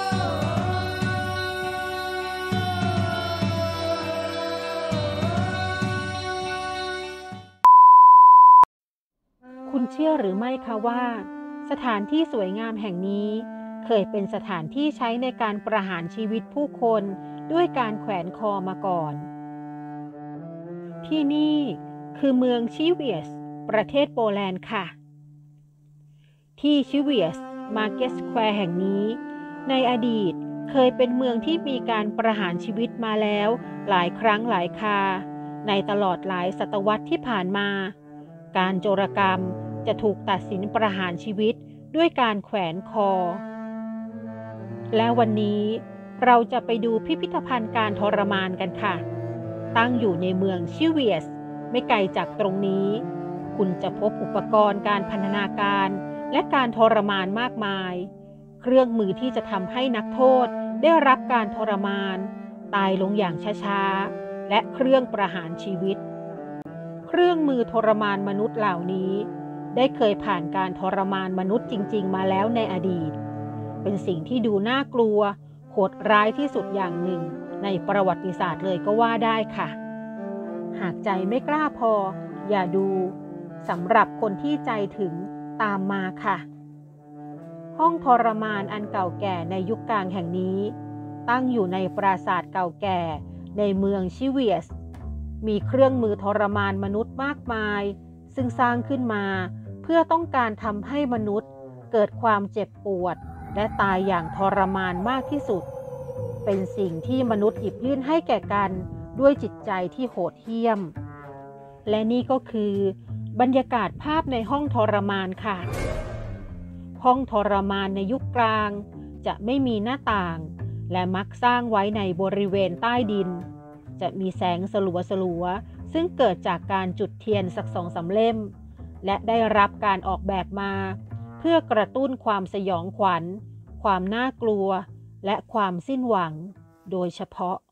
คุณเชื่อหรือไม่คะว่าสถานที่สวยงามแห่งนี้เคยเป็นสถานที่ใช้ในการประหารชีวิตผู้คนด้วยการแขวนคอมาก่อน ที่นี่คือเมืองชิเวียสประเทศโปแลนด์ค่ะที่ชิเวียสมาร์เก็ตสแควร์แห่งนี้ในอดีตเคยเป็นเมืองที่มีการประหารชีวิตมาแล้วหลายครั้งหลายคราในตลอดหลายศตวรรษที่ผ่านมาการโจรกรรมจะถูกตัดสินประหารชีวิตด้วยการแขวนคอและวันนี้เราจะไปดูพิพิธภัณฑ์การทรมานกันค่ะตั้งอยู่ในเมืองชิเวียสไม่ไกลจากตรงนี้คุณจะพบอุปกรณ์การพันธนาการและการทรมานมากมายเครื่องมือที่จะทำให้นักโทษได้รับการทรมานตายลงอย่างช้าๆและเครื่องประหารชีวิตเครื่องมือทรมานมนุษย์เหล่านี้ได้เคยผ่านการทรมานมนุษย์จริงๆมาแล้วในอดีตเป็นสิ่งที่ดูน่ากลัวโหดร้ายที่สุดอย่างหนึ่งในประวัติศาสตร์เลยก็ว่าได้ค่ะหากใจไม่กล้าพออย่าดูสำหรับคนที่ใจถึงตามมาค่ะห้องทรมานอันเก่าแก่ในยุคกลางแห่งนี้ตั้งอยู่ในปราสาทเก่าแก่ในเมืองชิเวียสมีเครื่องมือทรมานมนุษย์มากมายซึ่งสร้างขึ้นมาเพื่อต้องการทำให้มนุษย์เกิดความเจ็บปวดและตายอย่างทรมานมากที่สุดเป็นสิ่งที่มนุษย์หยิบยื่นให้แก่กันด้วยจิตใจที่โหดเหี้ยมและนี่ก็คือบรรยากาศภาพในห้องทรมานค่ะห้องทรมานในยุคกลางจะไม่มีหน้าต่างและมักสร้างไว้ในบริเวณใต้ดินจะมีแสงสลัวๆซึ่งเกิดจากการจุดเทียนสัก2-3 เล่มและได้รับการออกแบบมาเพื่อกระตุ้นความสยองขวัญความน่ากลัวและความสิ้นหวังโดยเฉพาะ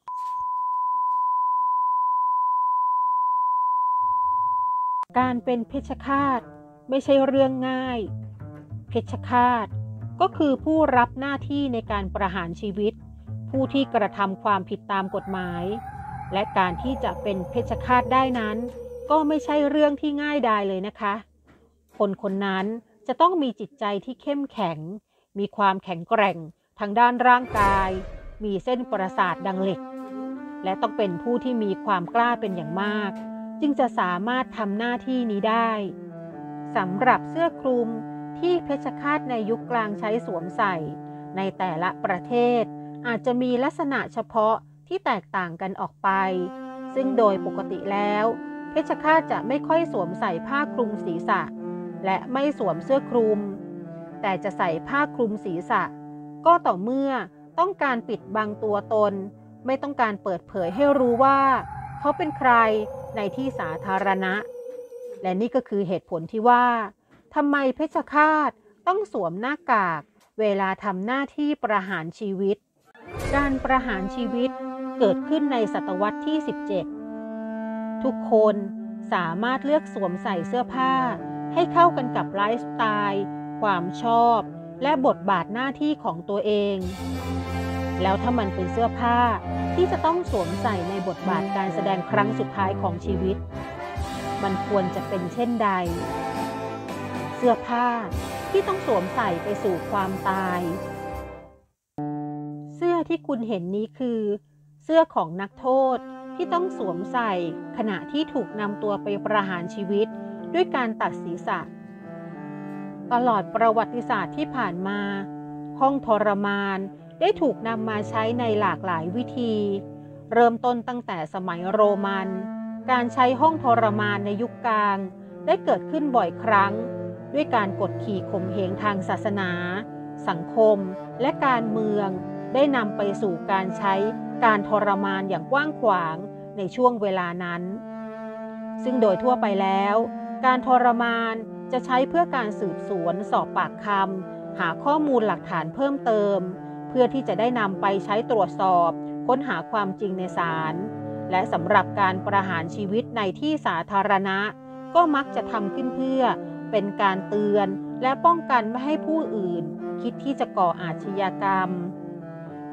การเป็นเพชฌฆาตไม่ใช่เรื่องง่ายเพชฌฆาตก็คือผู้รับหน้าที่ในการประหารชีวิตผู้ที่กระทำความผิดตามกฎหมายและการที่จะเป็นเพชฌฆาตได้นั้นก็ไม่ใช่เรื่องที่ง่ายดายเลยนะคะคนคนนั้นจะต้องมีจิตใจที่เข้มแข็งมีความแข็งแกร่งทางด้านร่างกายมีเส้นประสาทดังเหล็กและต้องเป็นผู้ที่มีความกล้าเป็นอย่างมากจึงจะสามารถทำหน้าที่นี้ได้สำหรับเสื้อคลุมที่เพชฌฆาตในยุคกลางใช้สวมใส่ในแต่ละประเทศอาจจะมีลักษณะเฉพาะที่แตกต่างกันออกไปซึ่งโดยปกติแล้วเพชฌฆาตจะไม่ค่อยสวมใส่ผ้าคลุมศีรษะและไม่สวมเสื้อคลุมแต่จะใส่ผ้าคลุมศีรษะก็ต่อเมื่อต้องการปิดบังตัวตนไม่ต้องการเปิดเผยให้รู้ว่าเขาเป็นใครในที่สาธารณะและนี่ก็คือเหตุผลที่ว่าทำไมเพชฌฆาตต้องสวมหน้ากากเวลาทำหน้าที่ประหารชีวิตการประหารชีวิตเกิดขึ้นในศตวรรษที่17ทุกคนสามารถเลือกสวมใส่เสื้อผ้าให้เข้ากันกับไลฟ์สไตล์ความชอบและบทบาทหน้าที่ของตัวเองแล้วถ้ามันเป็นเสื้อผ้าที่จะต้องสวมใส่ในบทบาทการแสดงครั้งสุดท้ายของชีวิตมันควรจะเป็นเช่นใดเสื้อผ้าที่ต้องสวมใส่ไปสู่ความตายเสื้อที่คุณเห็นนี้คือเสื้อของนักโทษที่ต้องสวมใส่ขณะที่ถูกนำตัวไปประหารชีวิตด้วยการตัดศีรษะตลอดประวัติศาสตร์ที่ผ่านมาห้องทรมานได้ถูกนำมาใช้ในหลากหลายวิธีเริ่มต้นตั้งแต่สมัยโรมันการใช้ห้องทรมานในยุคกลางได้เกิดขึ้นบ่อยครั้งด้วยการกดขี่ข่มเหงทางศาสนาสังคมและการเมืองได้นำไปสู่การใช้การทรมานอย่างกว้างขวางในช่วงเวลานั้นซึ่งโดยทั่วไปแล้วการทรมานจะใช้เพื่อการสืบสวนสอบปากคำหาข้อมูลหลักฐานเพิ่มเติมเพื่อที่จะได้นำไปใช้ตรวจสอบค้นหาความจริงในศาลและสำหรับการประหารชีวิตในที่สาธารณะก็มักจะทำขึ้นเพื่อเป็นการเตือนและป้องกันไม่ให้ผู้อื่นคิดที่จะก่ออาชญากรรม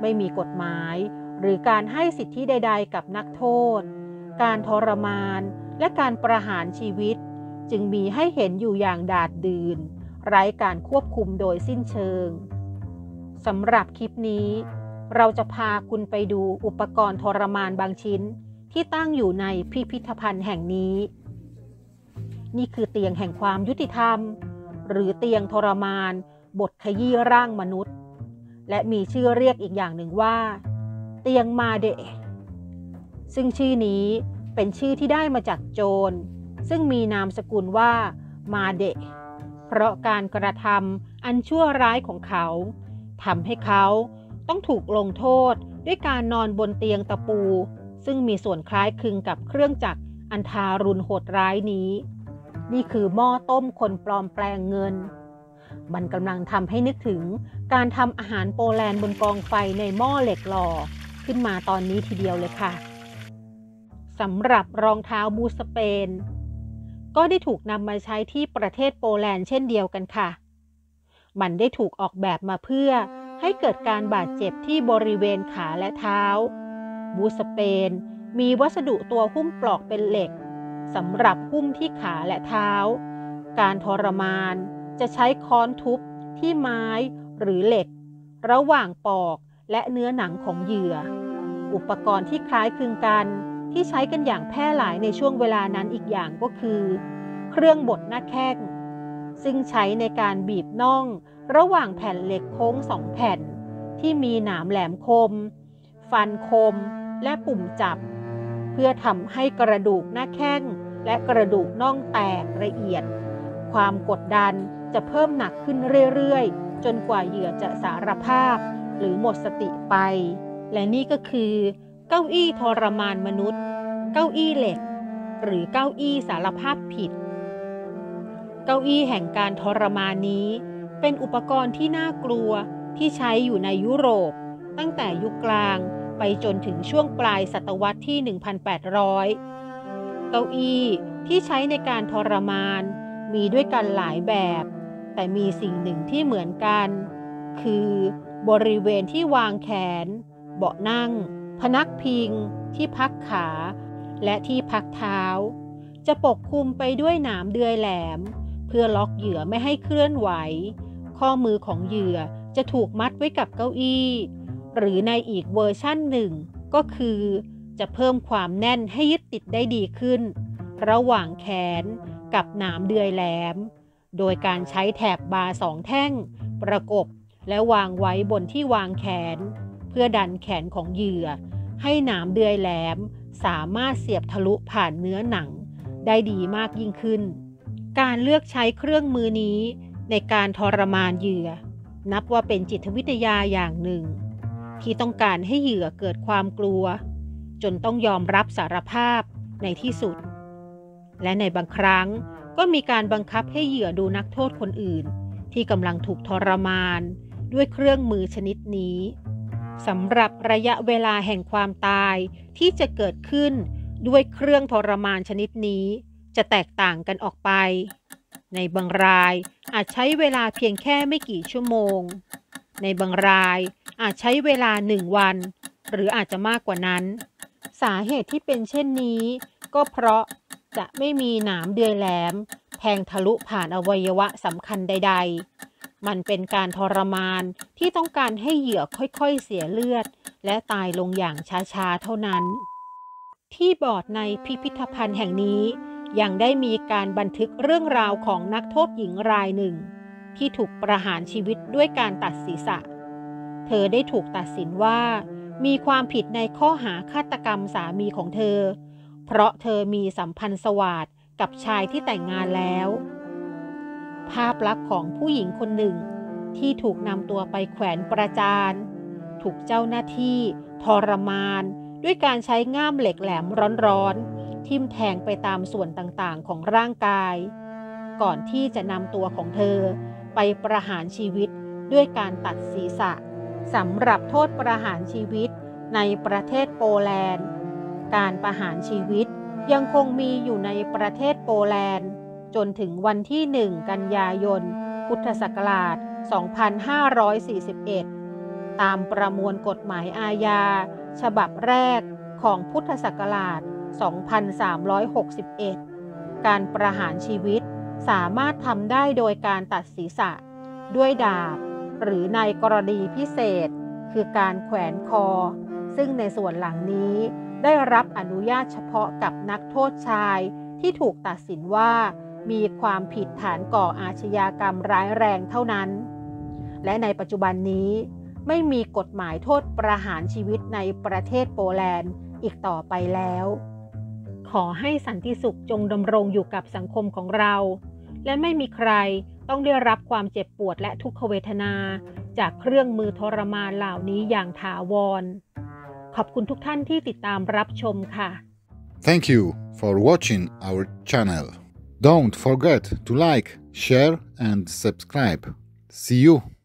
ไม่มีกฎหมายหรือการให้สิทธิใดๆกับนักโทษการทรมานและการประหารชีวิตจึงมีให้เห็นอยู่อย่างดาษดื่นไร้การควบคุมโดยสิ้นเชิงสำหรับคลิปนี้เราจะพาคุณไปดูอุปกรณ์ทรมานบางชิ้นที่ตั้งอยู่ในพิพิธภัณฑ์แห่งนี้นี่คือเตียงแห่งความยุติธรรมหรือเตียงทรมานบดขยี้ร่างมนุษย์และมีชื่อเรียกอีกอย่างหนึ่งว่าเตียงมาเดะซึ่งชื่อนี้เป็นชื่อที่ได้มาจากโจรซึ่งมีนามสกุลว่ามาเดะเพราะการกระทำอันชั่วร้ายของเขาทำให้เขาต้องถูกลงโทษด้วยการนอนบนเตียงตะปูซึ่งมีส่วนคล้ายคลึงกับเครื่องจักรอันทารุณโหดร้ายนี้นี่คือหม้อต้มคนปลอมแปลงเงินมันกำลังทำให้นึกถึงการทำอาหารโปแลนด์บนกองไฟในหม้อเหล็กหล่อขึ้นมาตอนนี้ทีเดียวเลยค่ะสำหรับรองเท้าบูทสเปนก็ได้ถูกนำมาใช้ที่ประเทศโปแลนด์เช่นเดียวกันค่ะมันได้ถูกออกแบบมาเพื่อให้เกิดการบาดเจ็บที่บริเวณขาและเท้าบูทสเปนมีวัสดุตัวหุ้มปลอกเป็นเหล็กสำหรับหุ้มที่ขาและเท้าการทรมานจะใช้ค้อนทุบที่ไม้หรือเหล็กระหว่างปอกและเนื้อหนังของเหยื่ออุปกรณ์ที่คล้ายคลึงกันที่ใช้กันอย่างแพร่หลายในช่วงเวลานั้นอีกอย่างก็คือเครื่องบดหน้าแข้งซึ่งใช้ในการบีบน่องระหว่างแผ่นเหล็กโค้ง2แผ่นที่มีหนามแหลมคมฟันคมและปุ่มจับเพื่อทำให้กระดูกหน้าแข้งและกระดูกน่องแตกละเอียดความกดดันจะเพิ่มหนักขึ้นเรื่อยๆจนกว่าเหยื่อจะสารภาพหรือหมดสติไปและนี่ก็คือเก้าอี้ทรมานมนุษย์เก้าอี้เหล็กหรือเก้าอี้สารภาพผิดเก้าอี้แห่งการทรมานนี้เป็นอุปกรณ์ที่น่ากลัวที่ใช้อยู่ในยุโรปตั้งแต่ยุคกลางไปจนถึงช่วงปลายศตวรรษที่ 1,800 เก้าอี้ที่ใช้ในการทรมานมีด้วยกันหลายแบบแต่มีสิ่งหนึ่งที่เหมือนกันคือบริเวณที่วางแขนเบาะนั่งพนักพิงที่พักขาและที่พักเท้าจะปกคลุมไปด้วยหนามเดือยแหลมเพื่อล็อกเหยื่อไม่ให้เคลื่อนไหวข้อมือของเหยื่อจะถูกมัดไว้กับเก้าอี้หรือในอีกเวอร์ชั่นหนึ่งก็คือจะเพิ่มความแน่นให้ยึดติดได้ดีขึ้นระหว่างแขนกับหนามเดือยแหลมโดยการใช้แถบบาร์2แท่งประกบและวางไว้บนที่วางแขนเพื่อดันแขนของเหยื่อให้หนามเดือยแหลมสามารถเสียบทะลุผ่านเนื้อหนังได้ดีมากยิ่งขึ้นการเลือกใช้เครื่องมือนี้ในการทรมานเหยื่อนับว่าเป็นจิตวิทยาอย่างหนึ่งที่ต้องการให้เหยื่อเกิดความกลัวจนต้องยอมรับสารภาพในที่สุดและในบางครั้งก็มีการบังคับให้เหยื่อดูนักโทษคนอื่นที่กำลังถูกทรมานด้วยเครื่องมือชนิดนี้สำหรับระยะเวลาแห่งความตายที่จะเกิดขึ้นด้วยเครื่องทรมานชนิดนี้จะแตกต่างกันออกไปในบางรายอาจใช้เวลาเพียงแค่ไม่กี่ชั่วโมงในบางรายอาจใช้เวลา1 วันหรืออาจจะมากกว่านั้นสาเหตุที่เป็นเช่นนี้ก็เพราะจะไม่มีหนามเดือยแหลมแทงทะลุผ่านอวัยวะสำคัญใดๆมันเป็นการทรมานที่ต้องการให้เหยื่อค่อยๆเสียเลือดและตายลงอย่างช้าๆเท่านั้นที่บอร์ดในพิพิธภัณฑ์แห่งนี้ยังได้มีการบันทึกเรื่องราวของนักโทษหญิงรายหนึ่งที่ถูกประหารชีวิตด้วยการตัดศีรษะเธอได้ถูกตัดสินว่ามีความผิดในข้อหาฆาตกรรมสามีของเธอเพราะเธอมีสัมพันธ์สวาทกับชายที่แต่งงานแล้วภาพลักษณ์ของผู้หญิงคนหนึ่งที่ถูกนำตัวไปแขวนประจานถูกเจ้าหน้าที่ทรมานด้วยการใช้ง่ามเหล็กแหลมร้อนๆทิ่มแทงไปตามส่วนต่างๆของร่างกายก่อนที่จะนำตัวของเธอไปประหารชีวิตด้วยการตัดศีรษะสำหรับโทษประหารชีวิตในประเทศโปแลนด์การประหารชีวิตยังคงมีอยู่ในประเทศโปแลนด์จนถึงวันที่ 1 กันยายน พุทธศักราช 2541 ตามประมวลกฎหมายอาญาฉบับแรกของพุทธศักราช 2361 การประหารชีวิตสามารถทำได้โดยการตัดศีรษะด้วยดาบหรือในกรณีพิเศษคือการแขวนคอซึ่งในส่วนหลังนี้ได้รับอนุญาตเฉพาะกับนักโทษชายที่ถูกตัดสินว่ามีความผิดฐานก่ออาชญากรรมร้ายแรงเท่านั้นและในปัจจุบันนี้ไม่มีกฎหมายโทษประหารชีวิตในประเทศโปแลนด์อีกต่อไปแล้วขอให้สันติสุขจงดำรงอยู่กับสังคมของเราและไม่มีใครต้องได้รับความเจ็บปวดและทุกขเวทนาจากเครื่องมือทรมานเหล่านี้อย่างถาวรขอบคุณทุกท่านที่ติดตามรับชมค่ะ Thank you for watching our channel. Don't forget to like, share and subscribe. See you.